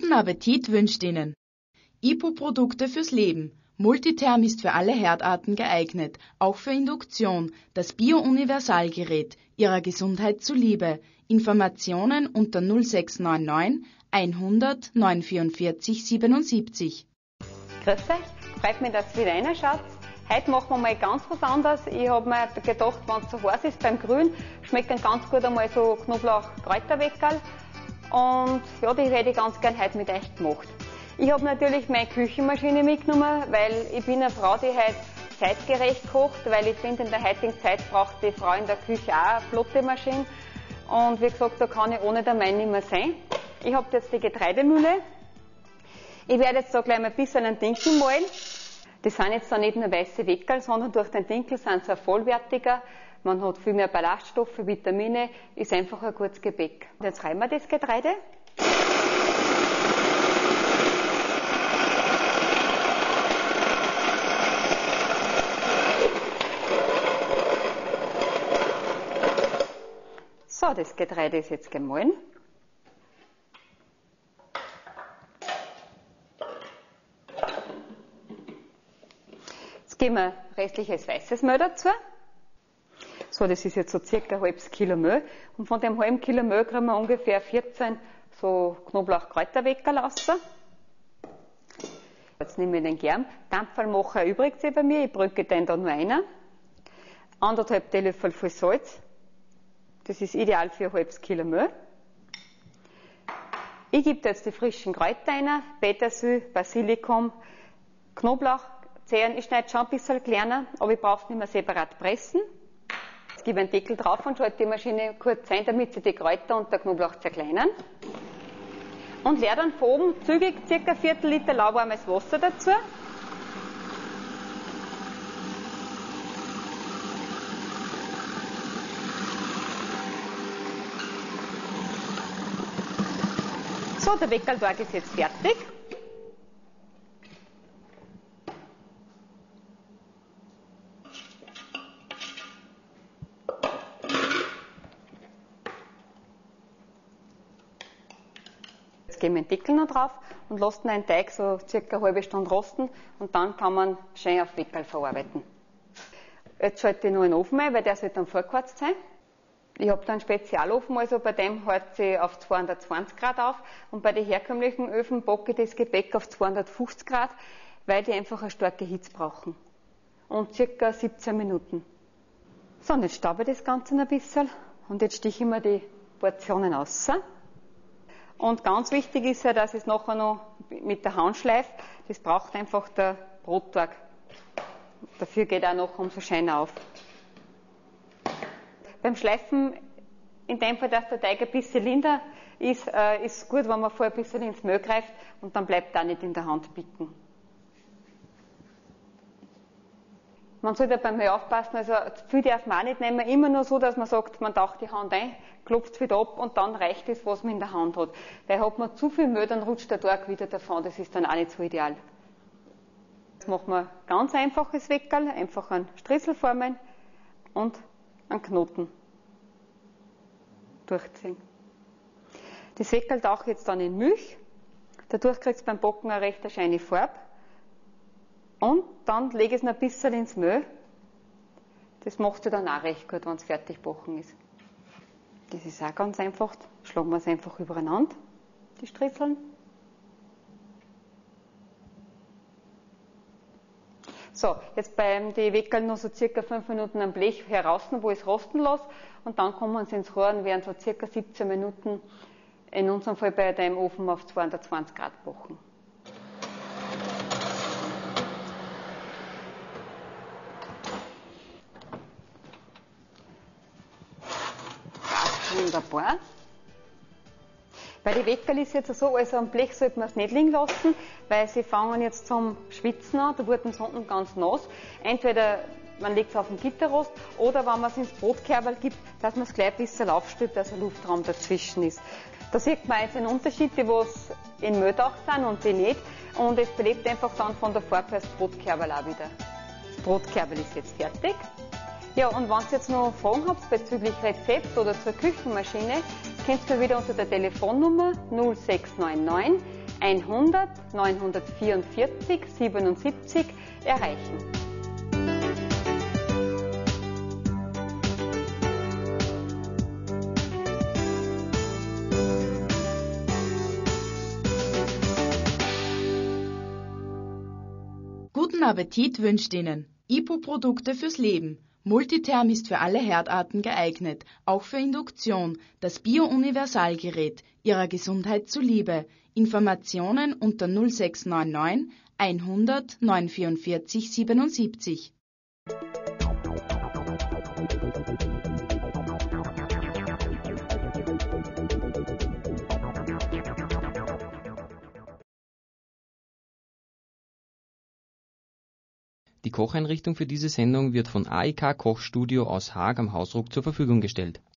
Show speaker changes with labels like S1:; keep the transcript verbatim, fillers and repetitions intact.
S1: Guten Appetit wünscht Ihnen I P O-Produkte fürs Leben. Multitherm ist für alle Herdarten geeignet, auch für Induktion, das Bio-Universalgerät, Ihrer Gesundheit zuliebe. Informationen unter null sechs neun neun hundert neunhundertvierundvierzig siebenundsiebzig.
S2: Grüß euch, freut mich, dass ihr wieder reinschaut. Heute machen wir mal ganz was anderes. Ich habe mir gedacht, wenn es so heiß ist beim Grün, schmecken ganz gut einmal so Knoblauch-Kräuterweckerl. Und ja, die hätte ich ganz gern heute mit euch gemacht. Ich habe natürlich meine Küchenmaschine mitgenommen, weil ich bin eine Frau, die heute zeitgerecht kocht, weil ich finde, in der heutigen Zeit braucht die Frau in der Küche auch eine flotte Maschine. Und wie gesagt, da kann ich ohne der Main nicht mehr sein. Ich habe jetzt die Getreidemühle. Ich werde jetzt da gleich mal ein bisschen einen Dinkel malen. Das sind jetzt da nicht nur weiße Weckerl, sondern durch den Dinkel sind sie auch vollwertiger. Man hat viel mehr Ballaststoffe, Vitamine, ist einfach ein gutes Gebäck. Und jetzt reiben wir das Getreide. So, das Getreide ist jetzt gemahlen. Jetzt geben wir restliches weißes Mehl dazu. So, das ist jetzt so circa ein halbes Kilo Mehl. Und von dem halben Kilo Mehl kriegen wir ungefähr vierzehn so Knoblauch-Kräuterweckerl raus. Jetzt nehme ich den Germ. Dampferlmacher erübrigt sich bei mir. Ich brücke den da nur rein. Anderthalb Teelöffel voll Salz. Das ist ideal für ein halbes Kilo Mehl. Ich gebe da jetzt die frischen Kräuter rein. Petersil, Basilikum, Knoblauch. Zehen, ich schneide schon ein bisschen kleiner, aber ich brauche es nicht mehr separat pressen. Jetzt gebe ich einen Deckel drauf und schalte die Maschine kurz ein, damit sie die Kräuter und der Knoblauch zerkleinern. Und leere dann von oben zügig ca. ein Viertel Liter lauwarmes Wasser dazu. So, der Weckerltag ist jetzt fertig. Jetzt geben wir den Deckel noch drauf und lassen den Teig so circa eine halbe Stunde rosten und dann kann man schön auf Weckerl verarbeiten. Jetzt schalte ich noch einen Ofen ein, weil der sollte dann vorgeheizt sein. Ich habe da einen Spezialofen, also bei dem heizt sie auf zweihundertzwanzig Grad auf und bei den herkömmlichen Öfen backe ich das Gebäck auf zweihundertfünfzig Grad, weil die einfach eine starke Hitze brauchen. Und circa siebzehn Minuten. So, und jetzt staube ich das Ganze noch ein bisschen und jetzt stiche ich mir die Portionen raus. Und ganz wichtig ist ja, dass ich es nachher noch mit der Hand schleife. Das braucht einfach der Brotteig. Dafür geht auch noch umso scheiner auf. Beim Schleifen, in dem Fall, dass der Teig ein bisschen linder ist, äh, ist gut, wenn man vorher ein bisschen ins Mehl greift und dann bleibt er auch nicht in der Hand bicken. Man sollte beim Mehl aufpassen, also viel darf man auch nicht nehmen, immer nur so, dass man sagt, man taucht die Hand ein, klopft wieder ab und dann reicht es, was man in der Hand hat. Weil hat man zu viel Mehl, dann rutscht der Teig wieder davon, das ist dann auch nicht so ideal. Jetzt machen wir ganz einfaches Weckerl, einfach einen Stritzel formen und einen Knoten durchziehen. Das Weckerl tauche ich jetzt dann in Milch. Dadurch kriegt es beim Backen eine recht scheine Farbe. Und dann lege ich es noch ein bisschen ins Mehl. Das macht es dann auch recht gut, wenn es fertig gebacken ist. Das ist auch ganz einfach. Schlagen wir es einfach übereinander, die Stritzeln. So, jetzt beim die Weckerl noch so circa fünf Minuten am Blech heraus, wo ich es rosten lasse. Und dann kommen sie ins Rohr und werden so circa siebzehn Minuten, in unserem Fall bei dem Ofen auf zweihundertzwanzig Grad backen. Wunderbar. Bei den Weckerl ist es jetzt so, also am Blech sollte man es nicht liegen lassen, weil sie fangen jetzt zum Schwitzen an, da wurden sie unten ganz nass. Entweder man legt es auf den Gitterrost oder wenn man es ins Brotkerberl gibt, dass man es gleich ein bisschen aufstülpt, dass ein Luftraum dazwischen ist. Da sieht man jetzt einen Unterschied, die was in Mehl taucht sind und die nicht. Und es belebt einfach dann von der Farbe her das Brotkerberl auch wieder. Das Brotkerberl ist jetzt fertig. Ja, und wenn ihr jetzt noch Fragen habt bezüglich Rezept oder zur Küchenmaschine, könnt ihr wieder unter der Telefonnummer null sechs neun neun hundert neunhundertvierundvierzig siebenundsiebzig erreichen.
S1: Guten Appetit wünscht Ihnen I P O-Produkte fürs Leben. Multitherm ist für alle Herdarten geeignet, auch für Induktion, das Bio-Universalgerät, Ihrer Gesundheit zuliebe. Informationen unter null sechs neun neun hundert neunhundertvierundvierzig siebenundsiebzig.
S3: Die Kocheinrichtung für diese Sendung wird von A I K Kochstudio aus Haag am Hausruck zur Verfügung gestellt.